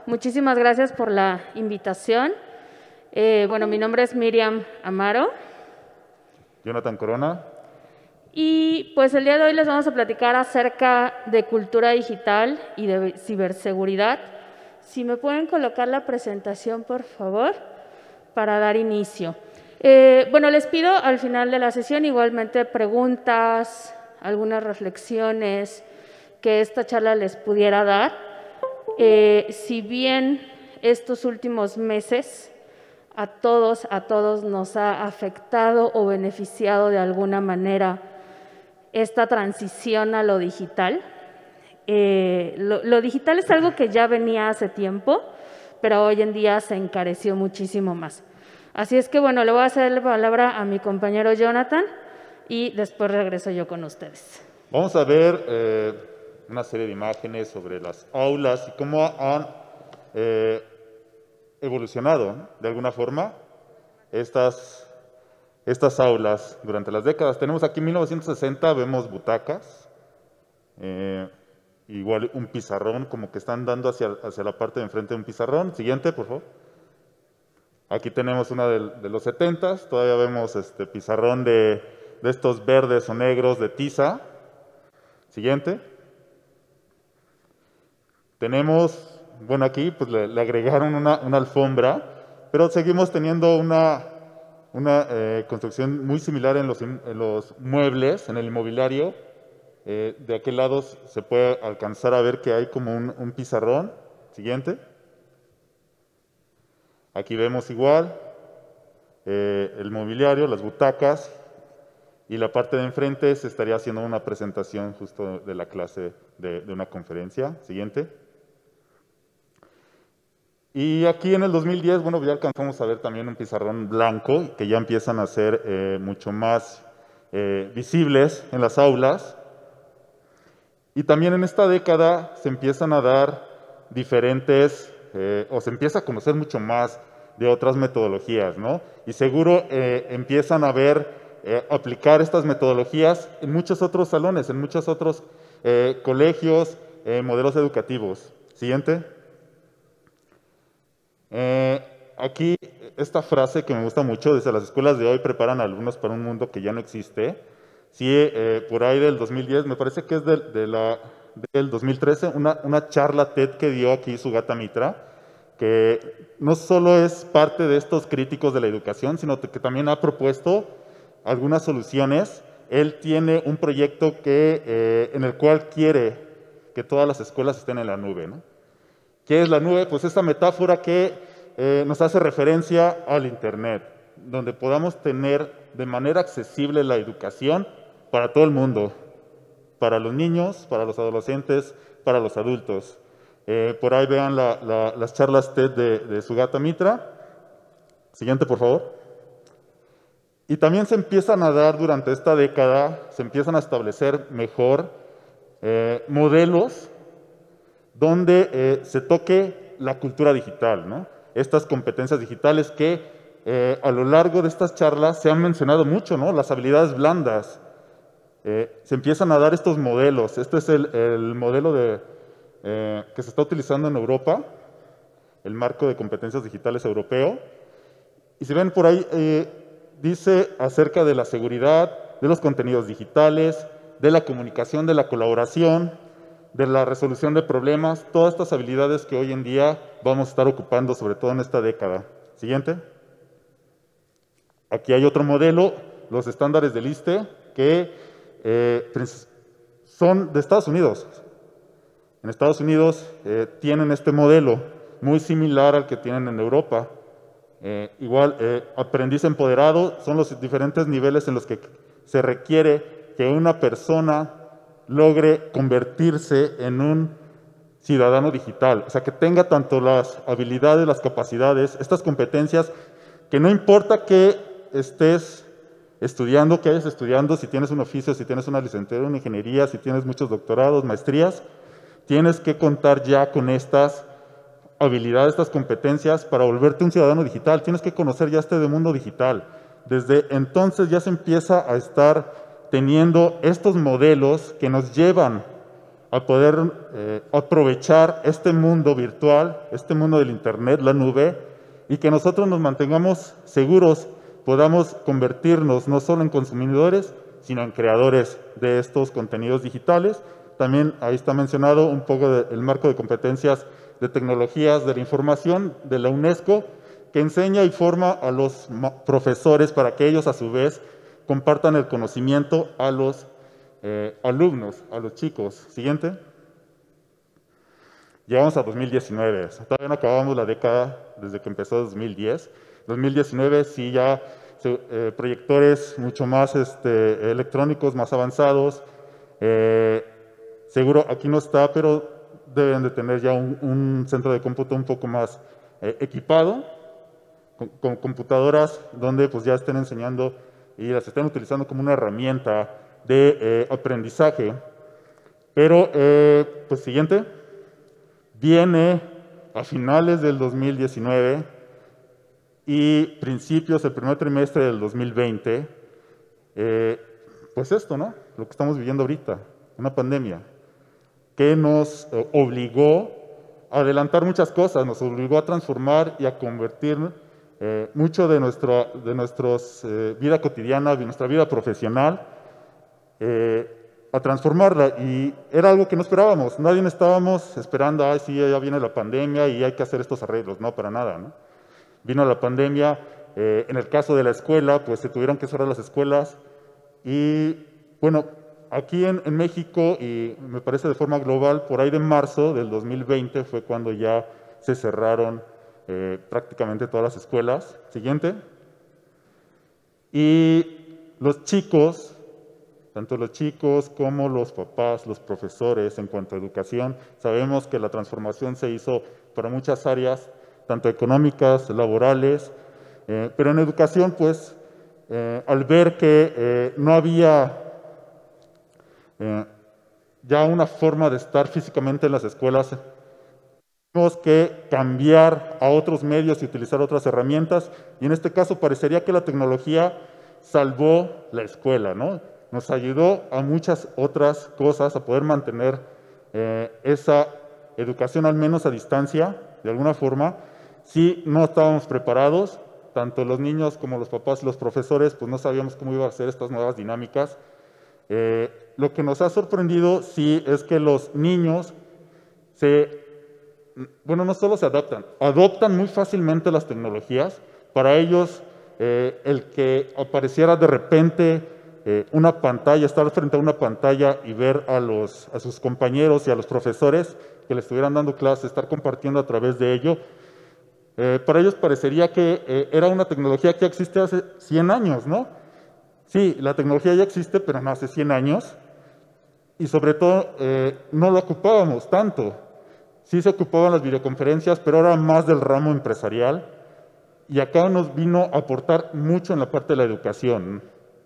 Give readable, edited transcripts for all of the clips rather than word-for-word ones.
Muchísimas gracias por la invitación. Bueno, mi nombre es Miriam Amaro. Jonathan Corona. Y pues el día de hoy les vamos a platicar acerca de cultura digital y de ciberseguridad. Si me pueden colocar la presentación, por favor, para dar inicio. Bueno, les pido al final de la sesión igualmente preguntas, algunas reflexiones que esta charla les pudiera dar. Si bien estos últimos meses a todos nos ha afectado o beneficiado de alguna manera esta transición a lo digital. Lo digital es algo que ya venía hace tiempo, pero hoy en día se encareció muchísimo más. Así es que, bueno, le voy a hacer la palabra a mi compañero Jonathan y después regreso yo con ustedes. Vamos a ver una serie de imágenes sobre las aulas y cómo han evolucionado de alguna forma estas aulas durante las décadas. Tenemos aquí en 1960, vemos butacas, igual un pizarrón, como que están dando hacia la parte de enfrente de un pizarrón. Siguiente, por favor. Aquí tenemos una de los 70s, todavía vemos pizarrón de estos verdes o negros de tiza. Siguiente. Tenemos, bueno, aquí pues le agregaron una alfombra, pero seguimos teniendo una construcción muy similar en los muebles, en el mobiliario. De aquel lado se puede alcanzar a ver que hay como un pizarrón. Siguiente. Aquí vemos igual el mobiliario, las butacas, y la parte de enfrente se estaría haciendo una presentación justo de la clase de una conferencia. Siguiente. Y aquí en el 2010, bueno, ya alcanzamos a ver también un pizarrón blanco, que ya empiezan a ser mucho más visibles en las aulas. Y también en esta década se empiezan a dar diferentes, o se empieza a conocer mucho más de otras metodologías, ¿no? Y seguro empiezan a ver, aplicar estas metodologías en muchos otros salones, en muchos otros colegios, modelos educativos. Siguiente. Aquí esta frase que me gusta mucho, dice: las escuelas de hoy preparan a alumnos para un mundo que ya no existe. Sí, por ahí del 2010, me parece que es del 2013, una charla TED que dio aquí Sugata Mitra, que no solo es parte de estos críticos de la educación, sino que también ha propuesto algunas soluciones. Él tiene un proyecto en el cual quiere que todas las escuelas estén en la nube, ¿no? ¿Qué es la nube? Pues esta metáfora que nos hace referencia al Internet, donde podamos tener de manera accesible la educación para todo el mundo, para los niños, para los adolescentes, para los adultos. Por ahí vean las charlas TED de Sugata Mitra. Siguiente, por favor. Y también se empiezan a dar durante esta década, se empiezan a establecer mejor modelos donde se toque la cultura digital, ¿no? Estas competencias digitales que a lo largo de estas charlas se han mencionado mucho, ¿no? Las habilidades blandas. Se empiezan a dar estos modelos. Este es el modelo que se está utilizando en Europa, el marco de competencias digitales europeo. Y si ven por ahí, dice acerca de la seguridad, de los contenidos digitales, de la comunicación, de la colaboración, de la resolución de problemas, todas estas habilidades que hoy en día vamos a estar ocupando, sobre todo en esta década. Siguiente. Aquí hay otro modelo, los estándares del ISTE, que son de Estados Unidos. En Estados Unidos tienen este modelo muy similar al que tienen en Europa. Igual, aprendiz empoderado son los diferentes niveles en los que se requiere que una persona logre convertirse en un ciudadano digital, o sea, que tenga tanto las habilidades, las capacidades, estas competencias, que no importa que estés estudiando, que hayas estudiando, si tienes un oficio, si tienes una licenciatura en ingeniería, si tienes muchos doctorados, maestrías, tienes que contar ya con estas habilidades, estas competencias para volverte un ciudadano digital. Tienes que conocer ya este mundo digital. Desde entonces ya se empieza a estar teniendo estos modelos que nos llevan a poder aprovechar este mundo virtual, este mundo del Internet, la nube, y que nosotros nos mantengamos seguros, podamos convertirnos no solo en consumidores, sino en creadores de estos contenidos digitales. También ahí está mencionado un poco del marco de competencias de tecnologías de la información de la UNESCO, que enseña y forma a los profesores para que ellos a su vez compartan el conocimiento a los alumnos, a los chicos. Siguiente. Llegamos a 2019, todavía no acabamos la década desde que empezó 2010. 2019 sí ya proyectores mucho más electrónicos, más avanzados. Seguro aquí no está, pero deben de tener ya un centro de cómputo un poco más equipado, con computadoras donde pues ya estén enseñando y las estén utilizando como una herramienta de aprendizaje. Pero, pues siguiente, viene a finales del 2019 y principios del primer trimestre del 2020, pues esto, ¿no? Lo que estamos viviendo ahorita, una pandemia, que nos obligó a adelantar muchas cosas, nos obligó a transformar y a convertir mucho de nuestra vida cotidiana, de nuestra vida profesional, a transformarla, y era algo que no esperábamos. Nadie estábamos esperando, ay, sí, ya viene la pandemia y hay que hacer estos arreglos. No, para nada, ¿no? Vino la pandemia, en el caso de la escuela, pues se tuvieron que cerrar las escuelas, y bueno, aquí en México, y me parece de forma global, por ahí de marzo del 2020 fue cuando ya se cerraron prácticamente todas las escuelas. Siguiente. Y los chicos, tanto los chicos como los papás, los profesores, en cuanto a educación, sabemos que la transformación se hizo para muchas áreas, tanto económicas, laborales, pero en educación, pues, al ver que no había ya una forma de estar físicamente en las escuelas, tuvimos que cambiar a otros medios y utilizar otras herramientas, y en este caso parecería que la tecnología salvó la escuela, ¿no? Nos ayudó a muchas otras cosas, a poder mantener esa educación al menos a distancia, de alguna forma. Sí, no estábamos preparados, tanto los niños como los papás y los profesores, pues no sabíamos cómo iban a ser estas nuevas dinámicas. Lo que nos ha sorprendido, sí, es que los niños no solo se adoptan muy fácilmente las tecnologías. Para ellos, el que apareciera de repente una pantalla, estar frente a una pantalla y ver a sus compañeros y a los profesores que le estuvieran dando clases, estar compartiendo a través de ello, para ellos parecería que era una tecnología que existe hace 100 años, ¿no? Sí, la tecnología ya existe, pero no hace 100 años, y sobre todo no la ocupábamos tanto. Sí se ocupaban las videoconferencias, pero era más del ramo empresarial, y acá nos vino a aportar mucho en la parte de la educación.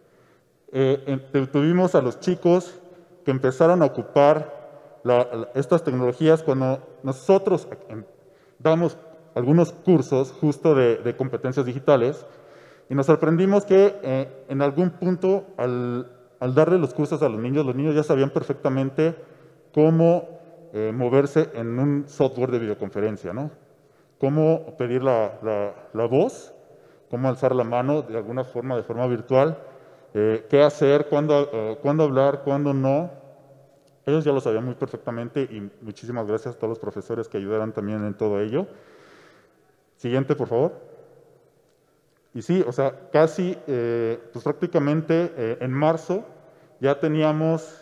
Tuvimos a los chicos que empezaron a ocupar estas tecnologías cuando nosotros damos algunos cursos justo de competencias digitales, y nos sorprendimos que en algún punto al darle los cursos a los niños ya sabían perfectamente cómo moverse en un software de videoconferencia, ¿no? Cómo pedir la voz, cómo alzar la mano de alguna forma, de forma virtual, qué hacer, cuándo hablar, cuándo no. Ellos ya lo sabían muy perfectamente, y muchísimas gracias a todos los profesores que ayudaron también en todo ello. Siguiente, por favor. Y sí, o sea, casi, pues prácticamente en marzo ya teníamos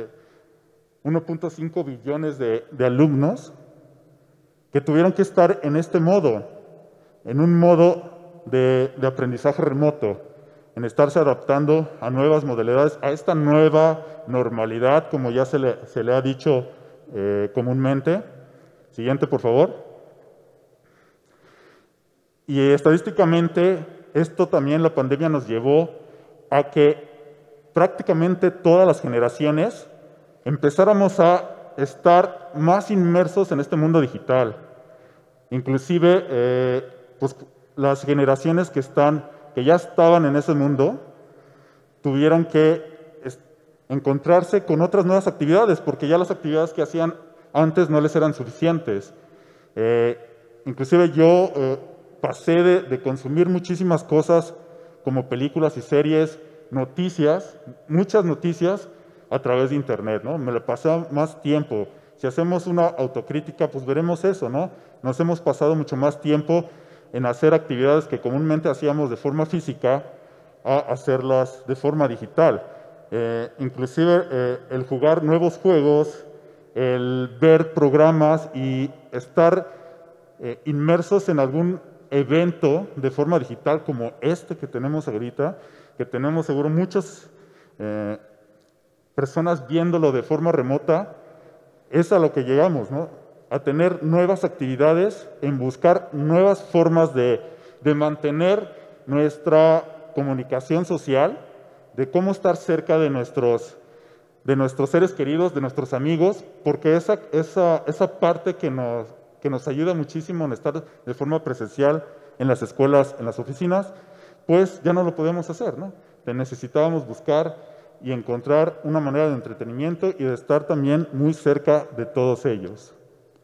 1.5 billones de alumnos que tuvieron que estar en este modo, en un modo de aprendizaje remoto, en estarse adaptando a nuevas modalidades, a esta nueva normalidad, como ya se le ha dicho comúnmente. Siguiente, por favor. Y estadísticamente, esto también, la pandemia nos llevó a que prácticamente todas las generaciones empezáramos a estar más inmersos en este mundo digital. Inclusive, pues, las generaciones que ya estaban en ese mundo, tuvieron que encontrarse con otras nuevas actividades, porque ya las actividades que hacían antes no les eran suficientes. Inclusive yo pasé de consumir muchísimas cosas como películas y series, noticias, muchas noticias a través de Internet, ¿no? Me la pasé más tiempo. Si hacemos una autocrítica, pues veremos eso, ¿no? Nos hemos pasado mucho más tiempo en hacer actividades que comúnmente hacíamos de forma física a hacerlas de forma digital. Inclusive el jugar nuevos juegos, el ver programas y estar inmersos en algún evento de forma digital como este que tenemos ahorita, que tenemos seguro muchas personas viéndolo de forma remota, es a lo que llegamos, ¿no? A tener nuevas actividades, en buscar nuevas formas de mantener nuestra comunicación social, de cómo estar cerca de nuestros seres queridos, de nuestros amigos, porque esa parte que nos ayuda muchísimo en estar de forma presencial en las escuelas, en las oficinas, pues ya no lo podemos hacer, ¿no? Necesitábamos buscar y encontrar una manera de entretenimiento y de estar también muy cerca de todos ellos.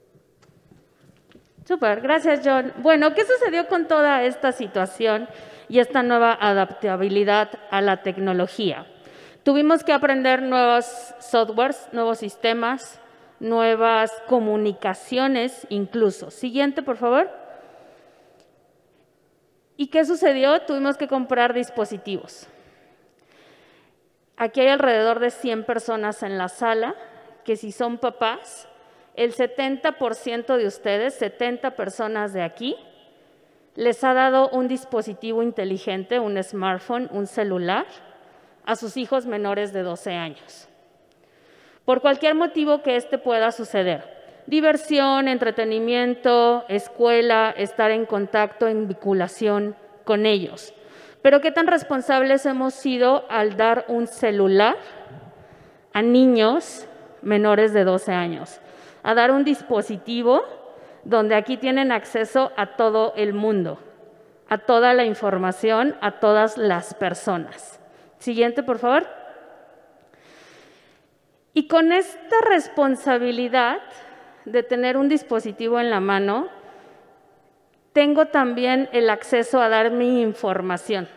Súper, gracias John. Bueno, ¿qué sucedió con toda esta situación y esta nueva adaptabilidad a la tecnología? Tuvimos que aprender nuevos softwares, nuevos sistemas, nuevas comunicaciones incluso. Siguiente, por favor. ¿Y qué sucedió? Tuvimos que comprar dispositivos. Aquí hay alrededor de 100 personas en la sala, que si son papás, el 70% de ustedes, 70 personas de aquí, les ha dado un dispositivo inteligente, un smartphone, un celular, a sus hijos menores de 12 años. Por cualquier motivo que este pueda suceder. Diversión, entretenimiento, escuela, estar en contacto, en vinculación con ellos. Pero ¿qué tan responsables hemos sido al dar un celular a niños menores de 12 años? A dar un dispositivo donde aquí tienen acceso a todo el mundo, a toda la información, a todas las personas. Siguiente, por favor. Y con esta responsabilidad de tener un dispositivo en la mano, tengo también el acceso a dar mi información.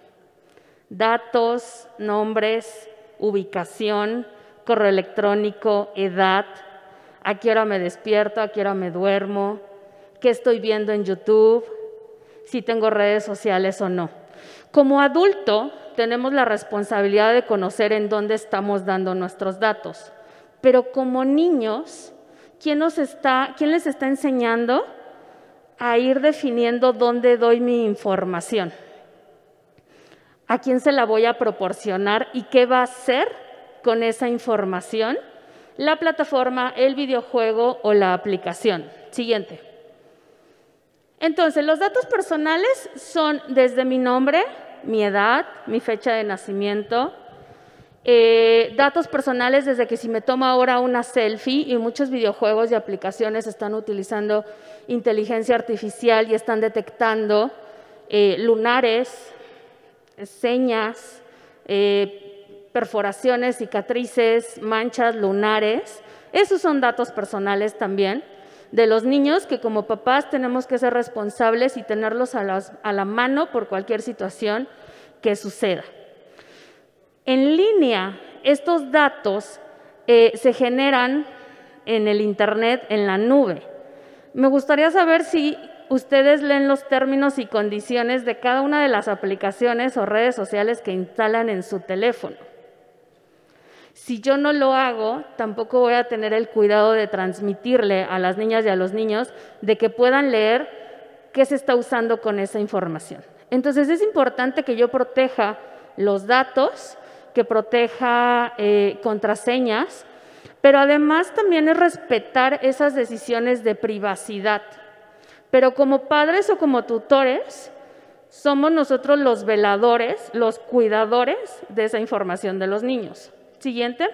Datos, nombres, ubicación, correo electrónico, edad, a qué hora me despierto, a qué hora me duermo, qué estoy viendo en YouTube, si tengo redes sociales o no. Como adulto, tenemos la responsabilidad de conocer en dónde estamos dando nuestros datos. Pero como niños, ¿quién les está enseñando a ir definiendo dónde doy mi información? ¿A quién se la voy a proporcionar y qué va a hacer con esa información la plataforma, el videojuego o la aplicación? Siguiente. Entonces, los datos personales son desde mi nombre, mi edad, mi fecha de nacimiento, datos personales desde que si me tomo ahora una selfie, y muchos videojuegos y aplicaciones están utilizando inteligencia artificial y están detectando lunares, señas, perforaciones, cicatrices, manchas, lunares. Esos son datos personales también de los niños que como papás tenemos que ser responsables y tenerlos a la mano por cualquier situación que suceda. En línea, estos datos se generan en el Internet, en la nube. Me gustaría saber si ustedes leen los términos y condiciones de cada una de las aplicaciones o redes sociales que instalan en su teléfono. Si yo no lo hago, tampoco voy a tener el cuidado de transmitirle a las niñas y a los niños de que puedan leer qué se está usando con esa información. Entonces, es importante que yo proteja los datos, que proteja contraseñas, pero además también es respetar esas decisiones de privacidad. Pero como padres o como tutores, somos nosotros los veladores, los cuidadores de esa información de los niños. Siguiente.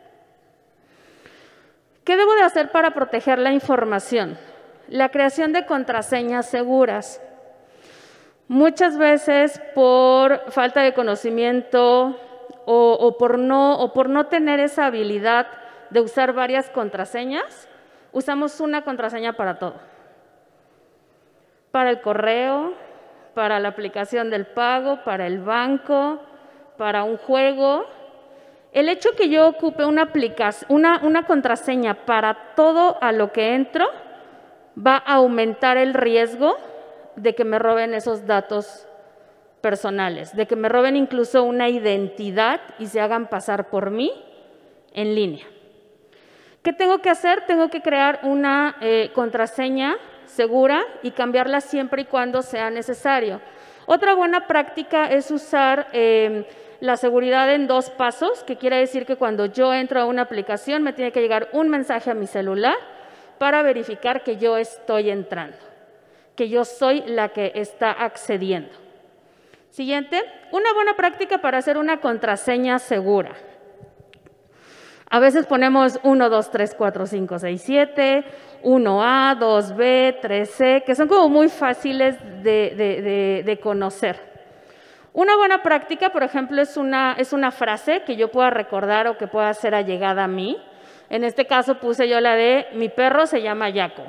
¿Qué debo de hacer para proteger la información? La creación de contraseñas seguras. Muchas veces por falta de conocimiento o por no tener esa habilidad de usar varias contraseñas, usamos una contraseña para todo. Para el correo, para la aplicación del pago, para el banco, para un juego. El hecho que yo ocupe una contraseña para todo a lo que entro va a aumentar el riesgo de que me roben esos datos personales, de que me roben incluso una identidad y se hagan pasar por mí en línea. ¿Qué tengo que hacer? Tengo que crear una contraseña segura y cambiarla siempre y cuando sea necesario. Otra buena práctica es usar la seguridad en 2 pasos, que quiere decir que cuando yo entro a una aplicación me tiene que llegar un mensaje a mi celular para verificar que yo estoy entrando, que yo soy la que está accediendo. Siguiente, una buena práctica para hacer una contraseña segura. A veces ponemos 1, 2, 3, 4, 5, 6, 7, 1A, 2B, 3C, que son como muy fáciles de conocer. Una buena práctica, por ejemplo, es una frase que yo pueda recordar o que pueda ser allegada a mí. En este caso puse yo la de mi perro se llama Yaco.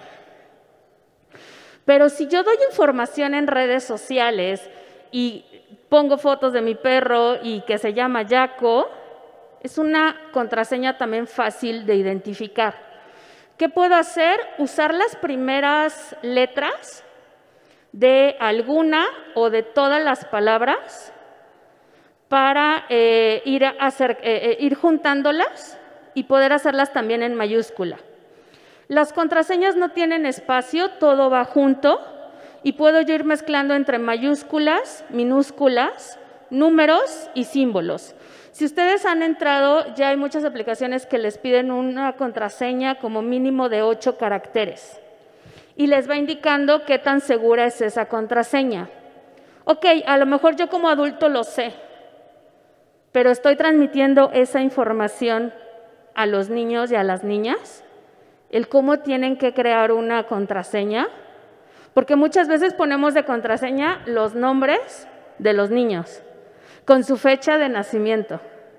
Pero si yo doy información en redes sociales y pongo fotos de mi perro y que se llama Yaco, es una contraseña también fácil de identificar. ¿Qué puedo hacer? Usar las primeras letras de alguna o de todas las palabras para ir juntándolas y poder hacerlas también en mayúscula. Las contraseñas no tienen espacio, todo va junto y puedo yo ir mezclando entre mayúsculas, minúsculas, números y símbolos. Si ustedes han entrado, ya hay muchas aplicaciones que les piden una contraseña como mínimo de 8 caracteres y les va indicando qué tan segura es esa contraseña. Ok, a lo mejor yo como adulto lo sé, pero estoy transmitiendo esa información a los niños y a las niñas, el cómo tienen que crear una contraseña, porque muchas veces ponemos de contraseña los nombres de los niños con su fecha de nacimiento.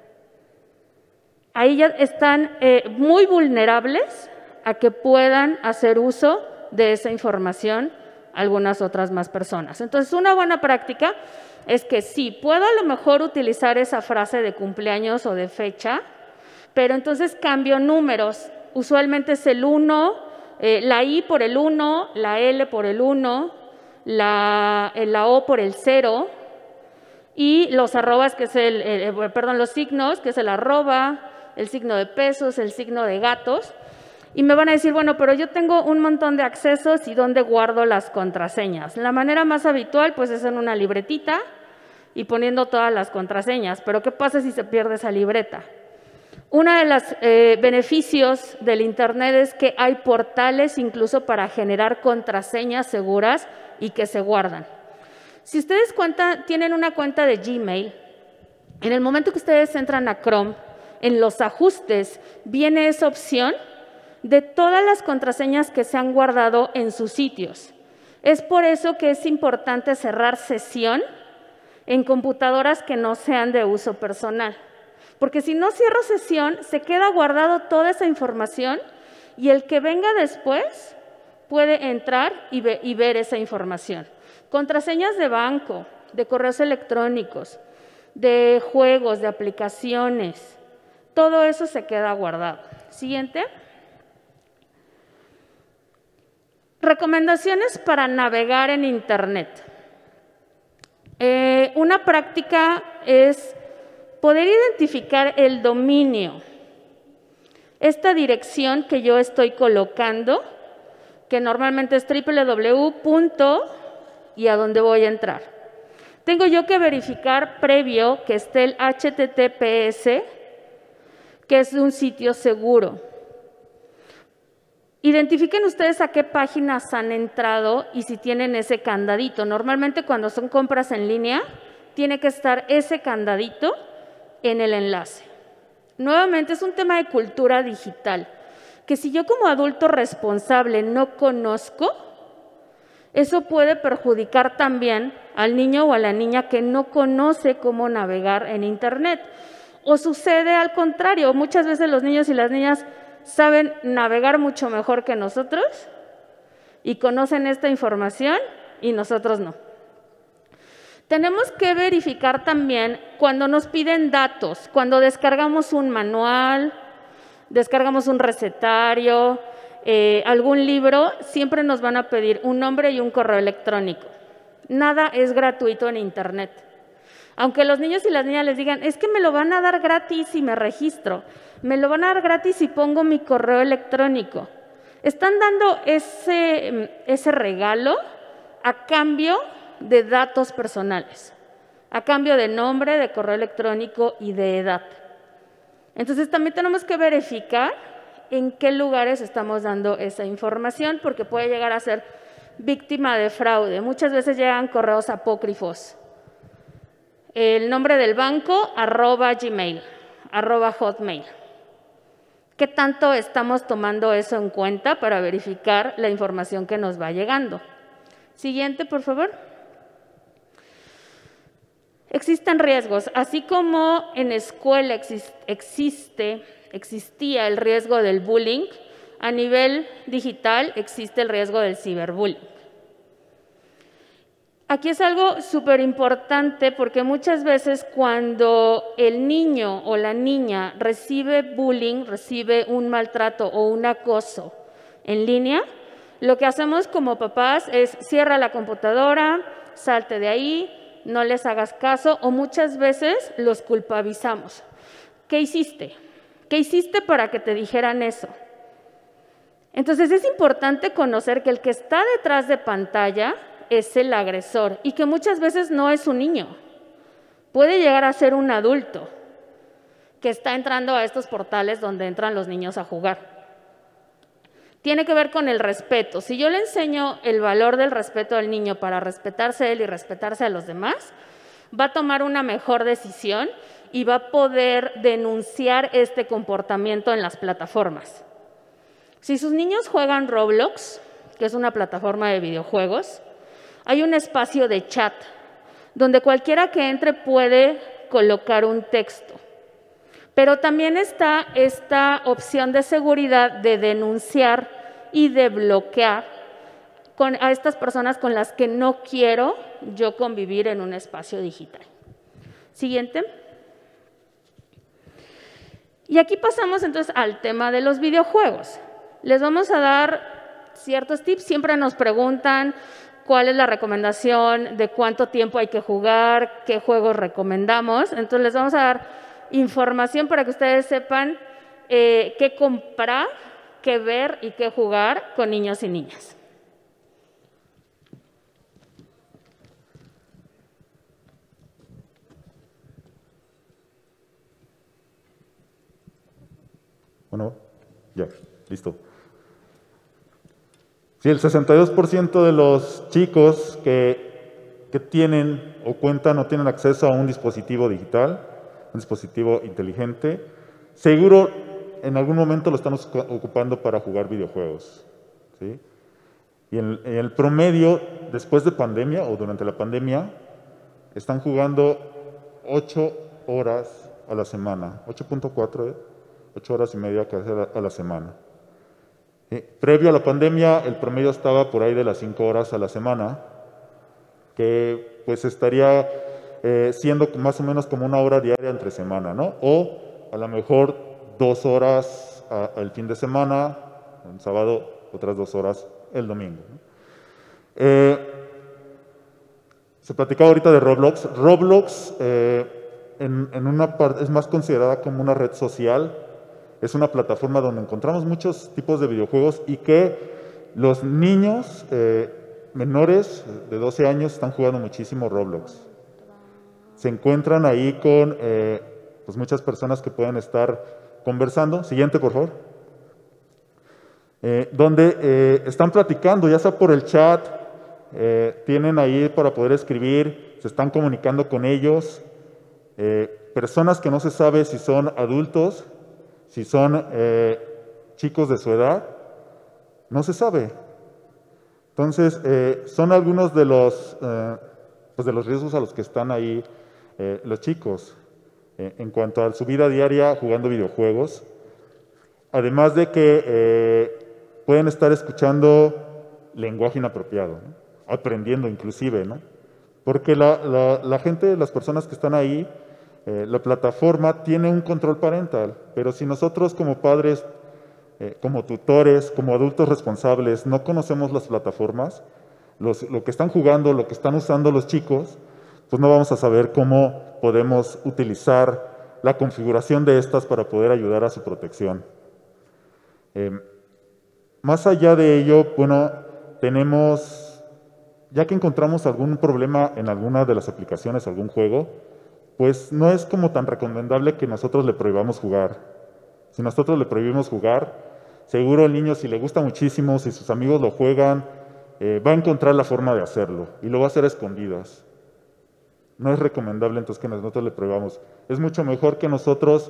Ahí ya están muy vulnerables a que puedan hacer uso de esa información algunas otras más personas. Entonces, una buena práctica es que sí, puedo a lo mejor utilizar esa frase de cumpleaños o de fecha, pero entonces cambio números. Usualmente es el 1, la I por el 1, la L por el 1, la O por el 0, y los arrobas, que es los signos, que es el arroba, el signo de pesos, el signo de gatos. Y me van a decir, bueno, pero yo tengo un montón de accesos y ¿dónde guardo las contraseñas? La manera más habitual, pues, es en una libretita y poniendo todas las contraseñas. Pero ¿qué pasa si se pierde esa libreta? Uno de los beneficios del Internet es que hay portales incluso para generar contraseñas seguras y que se guardan. Si ustedes tienen una cuenta de Gmail, en el momento que ustedes entran a Chrome, en los ajustes viene esa opción de todas las contraseñas que se han guardado en sus sitios. Es por eso que es importante cerrar sesión en computadoras que no sean de uso personal. Porque si no cierro sesión, se queda guardado toda esa información y el que venga después puede entrar y ver esa información. Contraseñas de banco, de correos electrónicos, de juegos, de aplicaciones, todo eso se queda guardado. Siguiente. Recomendaciones para navegar en Internet. Una práctica es poder identificar el dominio, esta dirección que yo estoy colocando, que normalmente es www. Y a dónde voy a entrar. Tengo yo que verificar previo que esté el HTTPS, que es un sitio seguro. Identifiquen ustedes a qué páginas han entrado y si tienen ese candadito. Normalmente cuando son compras en línea, tiene que estar ese candadito en el enlace. Nuevamente, es un tema de cultura digital, que si yo como adulto responsable no conozco, eso puede perjudicar también al niño o a la niña que no conoce cómo navegar en Internet. O sucede al contrario, muchas veces los niños y las niñas saben navegar mucho mejor que nosotros y conocen esta información y nosotros no. Tenemos que verificar también cuando nos piden datos, cuando descargamos un manual, descargamos un recetario, algún libro, siempre nos van a pedir un nombre y un correo electrónico. Nada es gratuito en Internet. Aunque los niños y las niñas les digan, es que me lo van a dar gratis si me registro, me lo van a dar gratis si pongo mi correo electrónico. Están dando ese regalo a cambio de datos personales, a cambio de nombre, de correo electrónico y de edad. Entonces también tenemos que verificar en qué lugares estamos dando esa información, porque puede llegar a ser víctima de fraude. Muchas veces llegan correos apócrifos. El nombre del banco, @gmail, @hotmail. ¿Qué tanto estamos tomando eso en cuenta para verificar la información que nos va llegando? Siguiente, por favor. Existen riesgos, así como en escuela existía el riesgo del bullying, a nivel digital existe el riesgo del ciberbullying. Aquí es algo súper importante porque muchas veces cuando el niño o la niña recibe bullying, recibe un maltrato o un acoso en línea, lo que hacemos como papás es cierra la computadora, salte de ahí, no les hagas caso, o muchas veces los culpabilizamos. ¿Qué hiciste? ¿Qué hiciste para que te dijeran eso? Entonces es importante conocer que el que está detrás de pantalla es el agresor y que muchas veces no es un niño. Puede llegar a ser un adulto que está entrando a estos portales donde entran los niños a jugar. Tiene que ver con el respeto. Si yo le enseño el valor del respeto al niño para respetarse a él y respetarse a los demás, va a tomar una mejor decisión y va a poder denunciar este comportamiento en las plataformas. Si sus niños juegan Roblox, que es una plataforma de videojuegos, hay un espacio de chat donde cualquiera que entre puede colocar un texto. Pero también está esta opción de seguridad de denunciar y de bloquear a estas personas con las que no quiero yo convivir en un espacio digital. Siguiente. Y aquí pasamos entonces al tema de los videojuegos. Les vamos a dar ciertos tips. Siempre nos preguntan cuál es la recomendación, de cuánto tiempo hay que jugar, qué juegos recomendamos. Entonces les vamos a dar información para que ustedes sepan qué comprar, qué ver y qué jugar con niños y niñas. Bueno, ya, listo. Sí, el 62% de los chicos que tienen o cuentan o tienen acceso a un dispositivo digital, un dispositivo inteligente, seguro en algún momento lo están ocupando para jugar videojuegos, ¿sí? Y en el promedio, después de pandemia o durante la pandemia, están jugando 8 horas a la semana, 8.4, 8 horas y media a la semana. Previo a la pandemia, el promedio estaba por ahí de las 5 horas a la semana, que pues estaría siendo más o menos como 1 hora diaria entre semana, ¿no? O a lo mejor 2 horas el fin de semana, el sábado, otras 2 horas el domingo, ¿no? Se platicaba ahorita de Roblox. Roblox en una parte es más considerada como una red social. Es una plataforma donde encontramos muchos tipos de videojuegos y que los niños menores de 12 años están jugando muchísimo Roblox. Se encuentran ahí con pues muchas personas que pueden estar conversando. Siguiente, por favor. Donde están platicando, ya sea por el chat, tienen ahí para poder escribir, se están comunicando con ellos. Personas que no se sabe si son adultos, si son chicos de su edad, no se sabe. Entonces, son algunos de los riesgos a los que están ahí los chicos. en cuanto a su vida diaria jugando videojuegos. Además de que pueden estar escuchando lenguaje inapropiado, ¿no? Aprendiendo inclusive, ¿no? Porque la gente, las personas que están ahí, la plataforma tiene un control parental, pero si nosotros como padres, como tutores, como adultos responsables, no conocemos las plataformas, lo que están jugando, lo que están usando los chicos, pues no vamos a saber cómo podemos utilizar la configuración de estas para poder ayudar a su protección. Más allá de ello, bueno, ya que encontramos algún problema en alguna de las aplicaciones, algún juego, pues no es como tan recomendable que nosotros le prohibamos jugar. Si nosotros le prohibimos jugar, seguro el niño, si le gusta muchísimo, si sus amigos lo juegan, va a encontrar la forma de hacerlo y lo va a hacer a escondidas. No es recomendable entonces que nosotros le prohibamos. Es mucho mejor que nosotros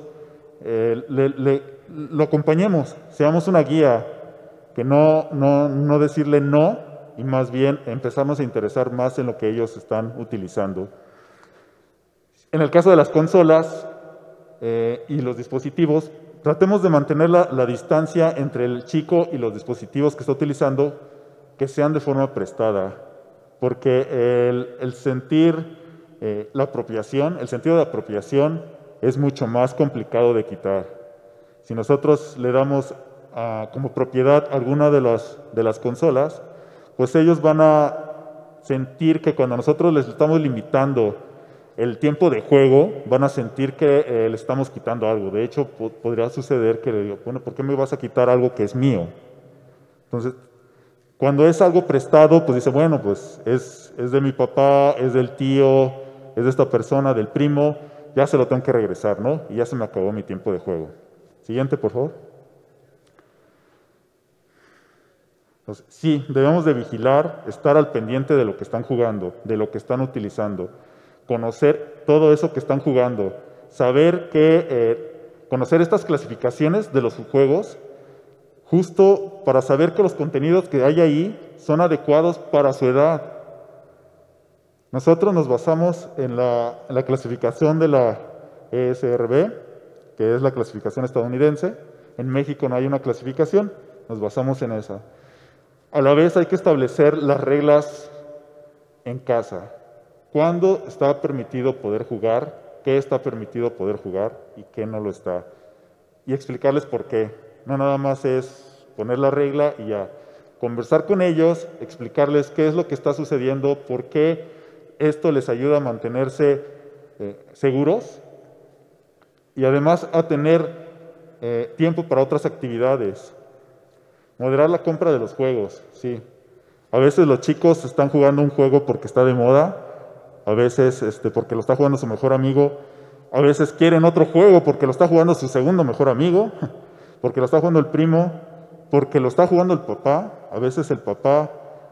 lo acompañemos, seamos una guía, que no decirle no y más bien empezarnos a interesar más en lo que ellos están utilizando. En el caso de las consolas y los dispositivos, tratemos de mantener la distancia entre el chico y los dispositivos que está utilizando, que sean de forma prestada, porque el sentir la apropiación, el sentido de apropiación es mucho más complicado de quitar. Si nosotros le damos como propiedad alguna de las consolas, pues ellos van a sentir que cuando nosotros les estamos limitando el tiempo de juego, van a sentir que le estamos quitando algo. De hecho, podría suceder que le digo, bueno, ¿por qué me vas a quitar algo que es mío? Entonces, cuando es algo prestado, pues dice, bueno, pues es de mi papá, es del tío, es de esta persona, del primo, ya se lo tengo que regresar, ¿no? Y ya se me acabó mi tiempo de juego. Siguiente, por favor. Entonces, sí, debemos de vigilar, estar al pendiente de lo que están jugando, de lo que están utilizando, conocer todo eso que están jugando, saber conocer estas clasificaciones de los juegos, justo para saber que los contenidos que hay ahí son adecuados para su edad. Nosotros nos basamos en la clasificación de la ESRB, que es la clasificación estadounidense. En México no hay una clasificación, nos basamos en esa. A la vez hay que establecer las reglas en casa. ¿Cuándo está permitido poder jugar? ¿Qué está permitido poder jugar? ¿Y qué no lo está? Y explicarles por qué. No nada más es poner la regla y ya. Conversar con ellos, explicarles qué es lo que está sucediendo, por qué esto les ayuda a mantenerse seguros y además a tener tiempo para otras actividades. Moderar la compra de los juegos, sí. A veces los chicos están jugando un juego porque está de moda, a veces porque lo está jugando su mejor amigo, a veces quieren otro juego porque lo está jugando su segundo mejor amigo, porque lo está jugando el primo, porque lo está jugando el papá. A veces el papá,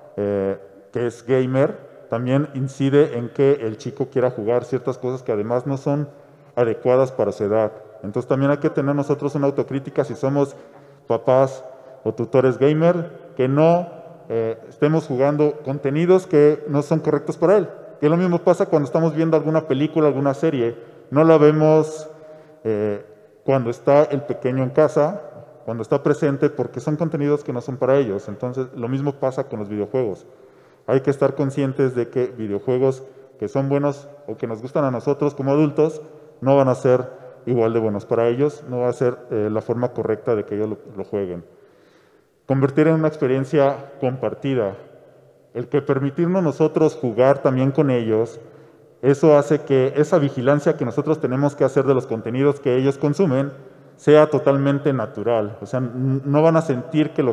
que es gamer, también incide en que el chico quiera jugar ciertas cosas que además no son adecuadas para su edad. Entonces también hay que tener nosotros una autocrítica si somos papás o tutores gamer, que no estemos jugando contenidos que no son correctos para él. Que lo mismo pasa cuando estamos viendo alguna película, alguna serie. No la vemos cuando está el pequeño en casa, cuando está presente, porque son contenidos que no son para ellos. Entonces, lo mismo pasa con los videojuegos. Hay que estar conscientes de que videojuegos que son buenos o que nos gustan a nosotros como adultos, no van a ser igual de buenos para ellos, no va a ser la forma correcta de que ellos lo jueguen. Convertir en una experiencia compartida. El que permitirnos nosotros jugar también con ellos, eso hace que esa vigilancia que nosotros tenemos que hacer de los contenidos que ellos consumen sea totalmente natural. O sea, no van a sentir que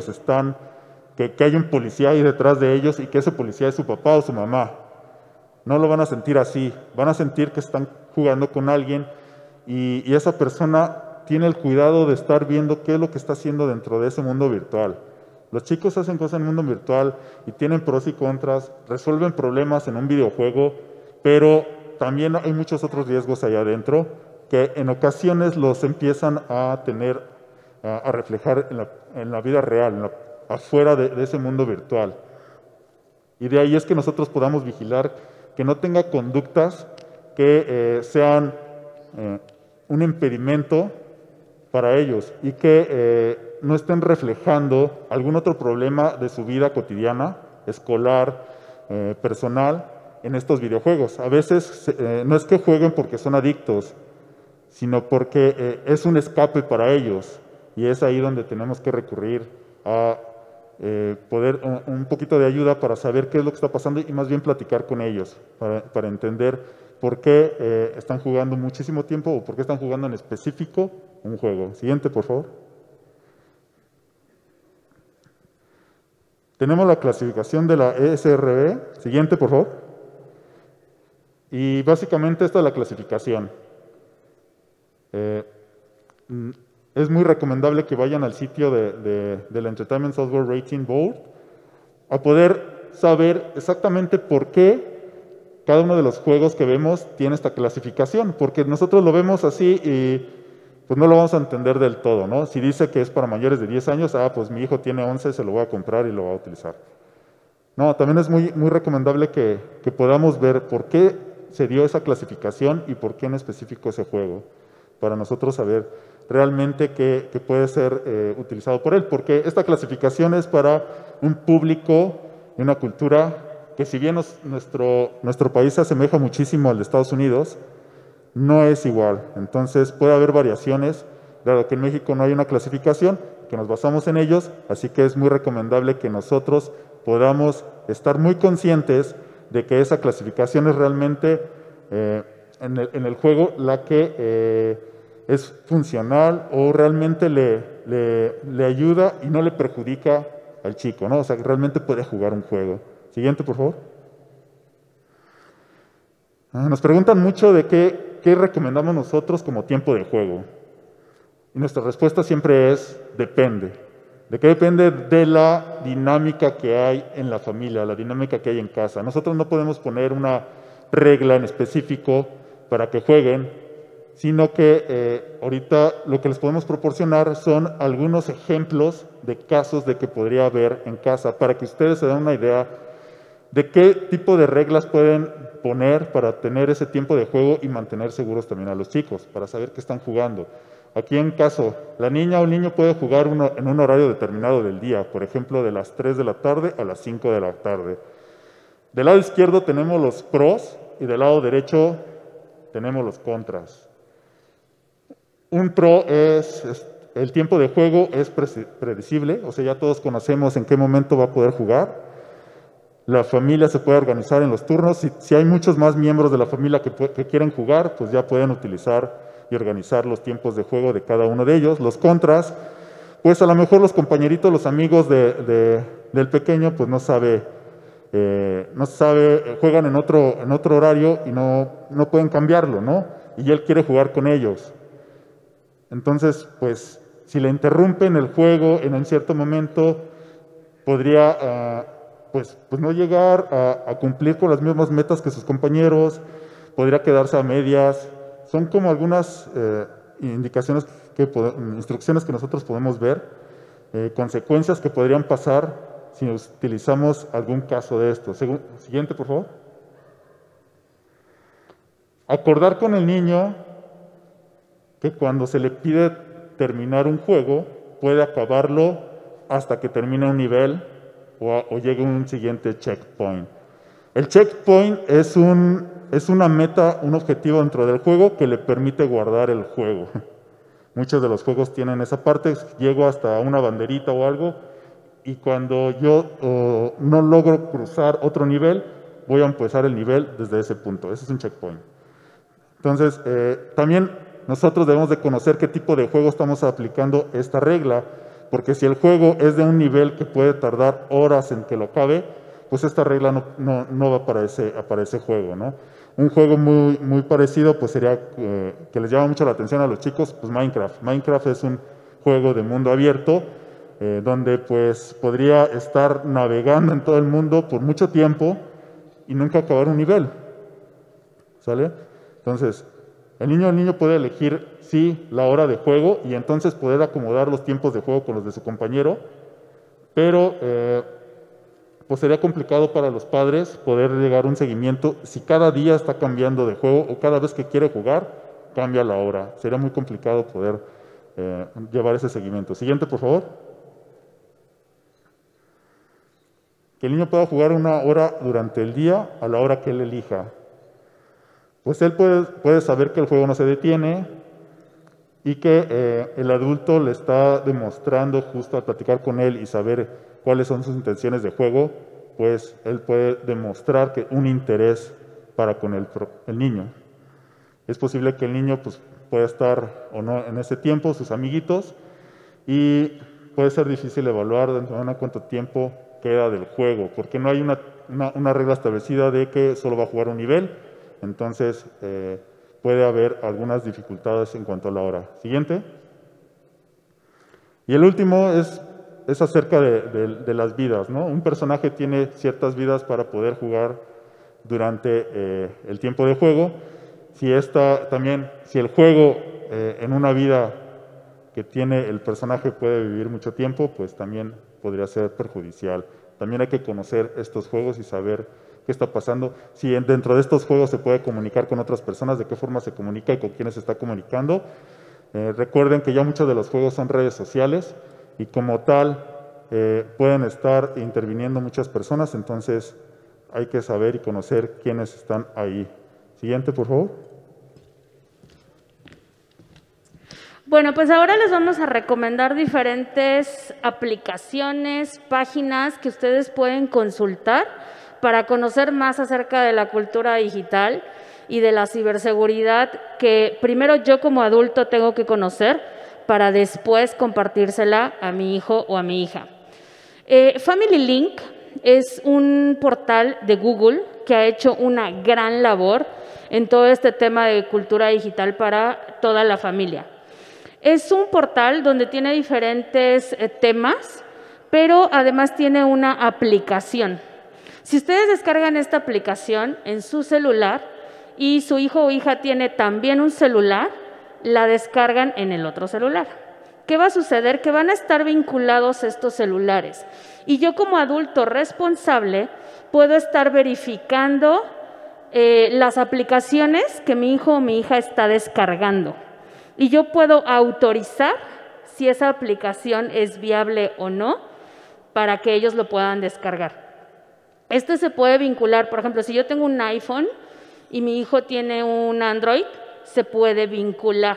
que hay un policía ahí detrás de ellos y que ese policía es su papá o su mamá. No lo van a sentir así. Van a sentir que están jugando con alguien y esa persona tiene el cuidado de estar viendo qué es lo que está haciendo dentro de ese mundo virtual. Los chicos hacen cosas en el mundo virtual y tienen pros y contras, resuelven problemas en un videojuego, pero también hay muchos otros riesgos allá adentro que en ocasiones los empiezan a reflejar en la vida real, afuera de ese mundo virtual. Y de ahí es que nosotros podamos vigilar que no tenga conductas que sean un impedimento para ellos y que no estén reflejando algún otro problema de su vida cotidiana, escolar, personal, en estos videojuegos. A veces no es que jueguen porque son adictos, sino porque es un escape para ellos, y es ahí donde tenemos que recurrir a poder un poquito de ayuda para saber qué es lo que está pasando y más bien platicar con ellos, para entender por qué están jugando muchísimo tiempo o por qué están jugando en específico un juego. Siguiente, por favor. Tenemos la clasificación de la ESRB. Siguiente, por favor. Y básicamente esta es la clasificación. Es muy recomendable que vayan al sitio del Entertainment Software Rating Board a poder saber exactamente por qué cada uno de los juegos que vemos tiene esta clasificación, porque nosotros lo vemos así y pues no lo vamos a entender del todo, ¿no? Si dice que es para mayores de 10 años, pues mi hijo tiene 11, se lo voy a comprar y lo va a utilizar. No, también es muy recomendable que podamos ver por qué se dio esa clasificación y por qué en específico ese juego, para nosotros saber realmente qué puede ser utilizado por él, porque esta clasificación es para un público y una cultura que, si bien nuestro país se asemeja muchísimo al de Estados Unidos, no es igual. Entonces puede haber variaciones, dado que en México no hay una clasificación, que nos basamos en ellos, así que es muy recomendable que nosotros podamos estar muy conscientes de que esa clasificación es realmente en el juego la que es funcional o realmente le ayuda y no le perjudica al chico, ¿no? O sea, que realmente puede jugar un juego. Siguiente, por favor. Nos preguntan mucho de qué recomendamos nosotros como tiempo de juego. Y nuestra respuesta siempre es depende. ¿De qué depende? De la dinámica que hay en la familia, la dinámica que hay en casa. Nosotros no podemos poner una regla en específico para que jueguen, sino que ahorita lo que les podemos proporcionar son algunos ejemplos de casos de que podría haber en casa, para que ustedes se den una idea de qué tipo de reglas pueden poner para tener ese tiempo de juego y mantener seguros también a los chicos, para saber qué están jugando. Aquí, en caso, la niña o el niño puede jugar en un horario determinado del día, por ejemplo, de las 3 de la tarde a las 5 de la tarde. Del lado izquierdo tenemos los pros y del lado derecho tenemos los contras. Un pro es el tiempo de juego es predecible, o sea, ya todos conocemos en qué momento va a poder jugar. La familia se puede organizar en los turnos. Si hay muchos más miembros de la familia que quieren jugar, pues ya pueden utilizar y organizar los tiempos de juego de cada uno de ellos. Los contras, pues a lo mejor los compañeritos, los amigos del pequeño, pues no sabe, juegan en otro horario y no pueden cambiarlo, ¿no? Y él quiere jugar con ellos. Entonces, pues, si le interrumpen el juego en un cierto momento, podría pues no llegar a cumplir con las mismas metas que sus compañeros, podría quedarse a medias. Son como algunas instrucciones que nosotros podemos ver, consecuencias que podrían pasar si utilizamos algún caso de esto. Siguiente, por favor. Acordar con el niño que cuando se le pide terminar un juego, puede acabarlo hasta que termine un nivel o llegue un siguiente checkpoint. El checkpoint es una meta, un objetivo dentro del juego que le permite guardar el juego. Muchos de los juegos tienen esa parte, llego hasta una banderita o algo, y cuando yo no logro cruzar otro nivel, voy a empezar el nivel desde ese punto. Ese es un checkpoint. Entonces, también nosotros debemos de conocer qué tipo de juego estamos aplicando esta regla, porque si el juego es de un nivel que puede tardar horas en que lo acabe, pues esta regla no va para ese juego, ¿no? Un juego muy parecido pues sería, que les llama mucho la atención a los chicos, pues Minecraft. Minecraft es un juego de mundo abierto, donde pues podría estar navegando en todo el mundo por mucho tiempo y nunca acabar un nivel, ¿sale? Entonces, el niño puede elegir, sí, la hora de juego y entonces poder acomodar los tiempos de juego con los de su compañero, pero pues sería complicado para los padres poder llegar a un seguimiento si cada día está cambiando de juego o cada vez que quiere jugar cambia la hora. Sería muy complicado poder llevar ese seguimiento. Siguiente, por favor. Que el niño pueda jugar 1 hora durante el día a la hora que él elija. Pues él puede saber que el juego no se detiene y que el adulto le está demostrando justo al platicar con él y saber cuáles son sus intenciones de juego, pues él puede demostrar que un interés para con el niño. Es posible que el niño pues, pueda estar o no en ese tiempo, sus amiguitos, y puede ser difícil evaluar dentro de cuánto tiempo queda del juego, porque no hay una regla establecida de que solo va a jugar un nivel, entonces puede haber algunas dificultades en cuanto a la hora. Siguiente. Y el último es acerca de las vidas, ¿no? Un personaje tiene ciertas vidas para poder jugar durante el tiempo de juego. Si el juego en una vida que tiene el personaje puede vivir mucho tiempo, pues también podría ser perjudicial. También hay que conocer estos juegos y saber qué está pasando. Si dentro de estos juegos se puede comunicar con otras personas, de qué forma se comunica y con quiénes se está comunicando. Recuerden que ya muchos de los juegos son redes sociales y como tal pueden estar interviniendo muchas personas, entonces hay que saber y conocer quiénes están ahí. Siguiente, por favor. Bueno, pues ahora les vamos a recomendar diferentes aplicaciones, páginas que ustedes pueden consultar para conocer más acerca de la cultura digital y de la ciberseguridad que primero yo como adulto tengo que conocer para después compartírsela a mi hijo o a mi hija. Family Link es un portal de Google que ha hecho una gran labor en todo este tema de cultura digital para toda la familia. Es un portal donde tiene diferentes temas, pero además tiene una aplicación. Si ustedes descargan esta aplicación en su celular y su hijo o hija tiene también un celular, la descargan en el otro celular. ¿Qué va a suceder? Que van a estar vinculados estos celulares. Y yo como adulto responsable puedo estar verificando las aplicaciones que mi hijo o mi hija está descargando. Y yo puedo autorizar si esa aplicación es viable o no para que ellos lo puedan descargar. Esto se puede vincular, por ejemplo, si yo tengo un iPhone y mi hijo tiene un Android, se puede vincular.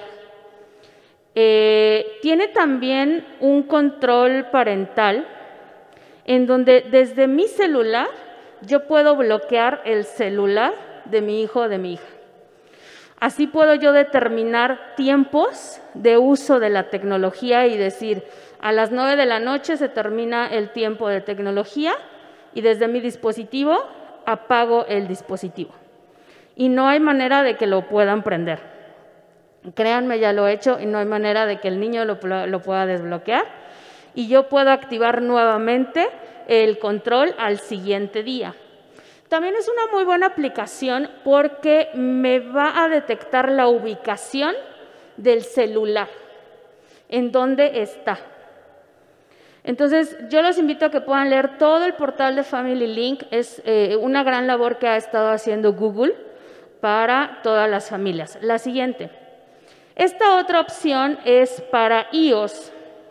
Tiene también un control parental en donde desde mi celular yo puedo bloquear el celular de mi hijo o de mi hija. Así puedo yo determinar tiempos de uso de la tecnología y decir, a las 9 de la noche se termina el tiempo de tecnología y desde mi dispositivo apago el dispositivo. Y no hay manera de que lo puedan prender. Créanme, ya lo he hecho y no hay manera de que el niño lo pueda desbloquear. Y yo puedo activar nuevamente el control al siguiente día. También es una muy buena aplicación porque me va a detectar la ubicación del celular, en dónde está. Entonces, yo los invito a que puedan leer todo el portal de Family Link. Es una gran labor que ha estado haciendo Google para todas las familias. La siguiente. Esta otra opción es para iOS.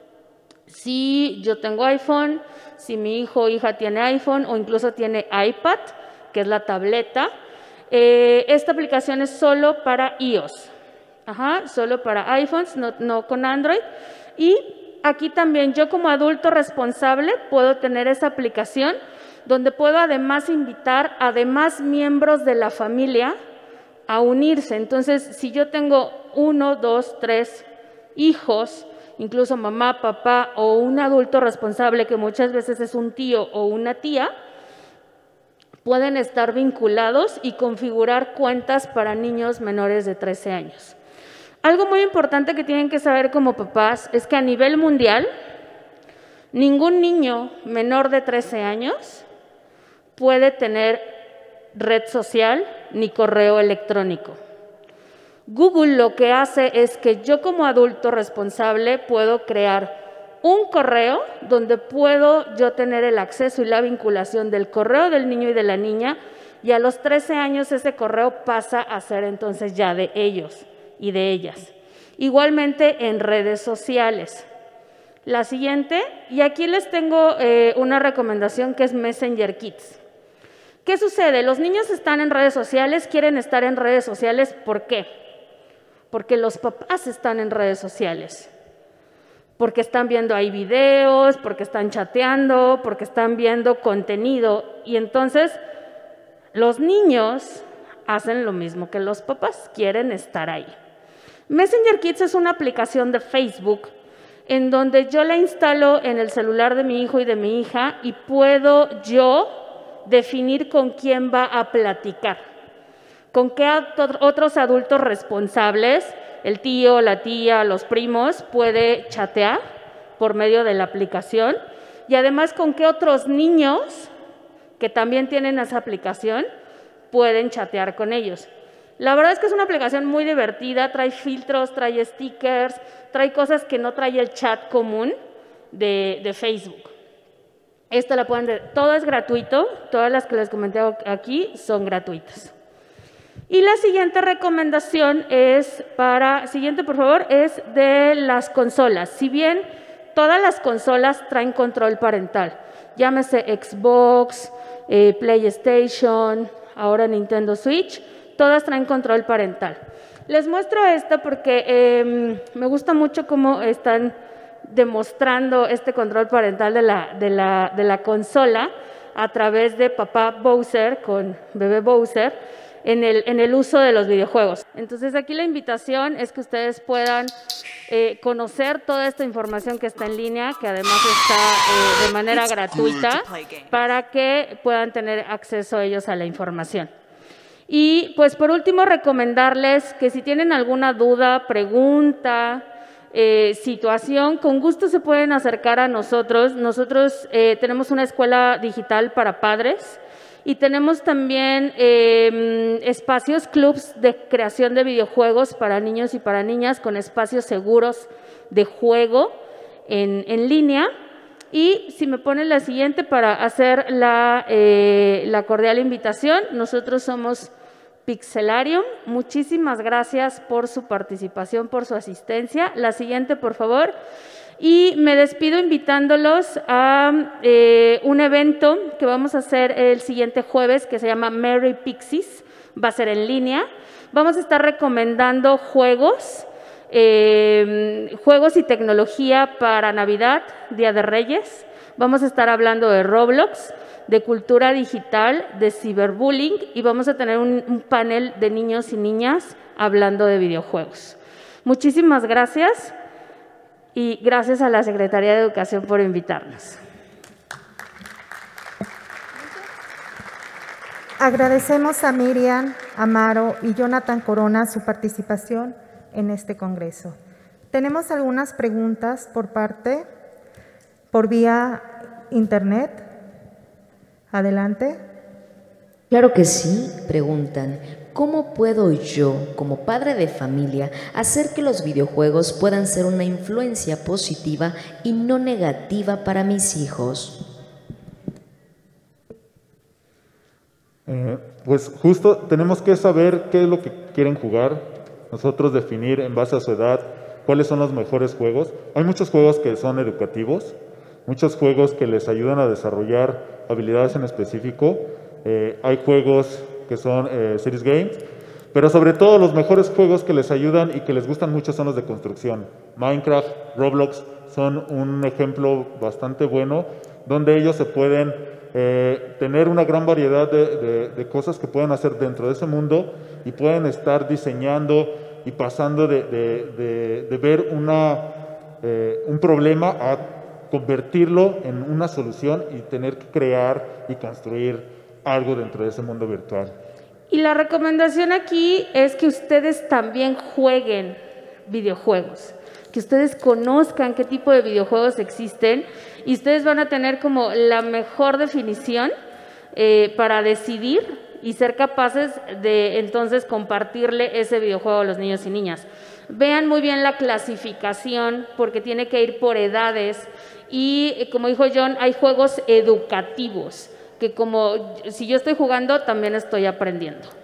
Si yo tengo iPhone, si mi hijo o hija tiene iPhone o incluso tiene iPad, que es la tableta, esta aplicación es solo para iOS. Solo para iPhones, no con Android. Y aquí también yo como adulto responsable puedo tener esa aplicación donde puedo además invitar a demás miembros de la familia a unirse. Entonces, si yo tengo 1, 2, 3 hijos, incluso mamá, papá o un adulto responsable que muchas veces es un tío o una tía, pueden estar vinculados y configurar cuentas para niños menores de 13 años. Algo muy importante que tienen que saber como papás es que a nivel mundial, ningún niño menor de 13 años puede tener red social ni correo electrónico. Google lo que hace es que yo como adulto responsable puedo crear un correo donde puedo yo tener el acceso y la vinculación del correo del niño y de la niña y a los 13 años ese correo pasa a ser entonces ya de ellos y de ellas. Igualmente en redes sociales. La siguiente, y aquí les tengo una recomendación que es Messenger Kids. ¿Qué sucede? Los niños están en redes sociales, quieren estar en redes sociales, ¿por qué? Porque los papás están en redes sociales, porque están viendo ahí videos, porque están chateando, porque están viendo contenido, y entonces los niños hacen lo mismo que los papás, quieren estar ahí. Messenger Kids es una aplicación de Facebook en donde yo la instalo en el celular de mi hijo y de mi hija y puedo yo definir con quién va a platicar, con qué otros adultos responsables, el tío, la tía, los primos, puede chatear por medio de la aplicación y además con qué otros niños que también tienen esa aplicación pueden chatear con ellos. La verdad es que es una aplicación muy divertida, trae filtros, trae stickers, trae cosas que no trae el chat común de Facebook. Esta la pueden ver, todo es gratuito, todas las que les comenté aquí son gratuitas. Y la siguiente recomendación es siguiente por favor, es de las consolas. Si bien todas las consolas traen control parental, llámese Xbox, PlayStation, ahora Nintendo Switch, todas traen control parental. Les muestro esta porque me gusta mucho cómo están demostrando este control parental de la consola a través de papá Bowser con bebé Bowser en el uso de los videojuegos. Entonces aquí la invitación es que ustedes puedan conocer toda esta información que está en línea, que además está de manera gratuita, para que puedan tener acceso ellos a la información. Y pues por último recomendarles que si tienen alguna duda, pregunta, situación, con gusto se pueden acercar a nosotros. Nosotros tenemos una escuela digital para padres y tenemos también espacios, clubs de creación de videojuegos para niños y para niñas con espacios seguros de juego en línea. Y si me ponen la siguiente para hacer la cordial invitación, nosotros somos Pixelarium. Muchísimas gracias por su participación, por su asistencia. La siguiente, por favor. Y me despido invitándolos a un evento que vamos a hacer el siguiente jueves que se llama Merry Pixies. Va a ser en línea. Vamos a estar recomendando juegos y tecnología para Navidad, Día de Reyes. Vamos a estar hablando de Roblox, de cultura digital, de ciberbullying y vamos a tener un panel de niños y niñas hablando de videojuegos. Muchísimas gracias y gracias a la Secretaría de Educación por invitarnos. Agradecemos a Miriam Amaro y Jonathan Corona su participación en este congreso. Tenemos algunas preguntas por vía internet. Adelante. Claro que sí, preguntan, ¿cómo puedo yo, como padre de familia, hacer que los videojuegos puedan ser una influencia positiva y no negativa para mis hijos? Pues justo tenemos que saber qué es lo que quieren jugar, nosotros definir en base a su edad cuáles son los mejores juegos. Hay muchos juegos que son educativos, muchos juegos que les ayudan a desarrollar habilidades en específico. Hay juegos que son Serious Games, pero sobre todo los mejores juegos que les ayudan y que les gustan mucho son los de construcción. Minecraft, Roblox son un ejemplo bastante bueno donde ellos se pueden tener una gran variedad de cosas que pueden hacer dentro de ese mundo y pueden estar diseñando y pasando de ver un problema a convertirlo en una solución y tener que crear y construir algo dentro de ese mundo virtual. Y la recomendación aquí es que ustedes también jueguen videojuegos, que ustedes conozcan qué tipo de videojuegos existen y ustedes van a tener como la mejor definición para decidir y ser capaces de entonces compartirle ese videojuego a los niños y niñas. Vean muy bien la clasificación porque tiene que ir por edades y como dijo John, hay juegos educativos que como si yo estoy jugando también estoy aprendiendo.